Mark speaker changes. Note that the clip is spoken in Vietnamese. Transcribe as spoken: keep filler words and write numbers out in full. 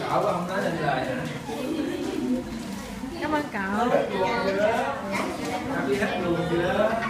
Speaker 1: cậu không nói nên lời hả?
Speaker 2: Cảm ơn cậu.
Speaker 1: Đi hết luôn chưa?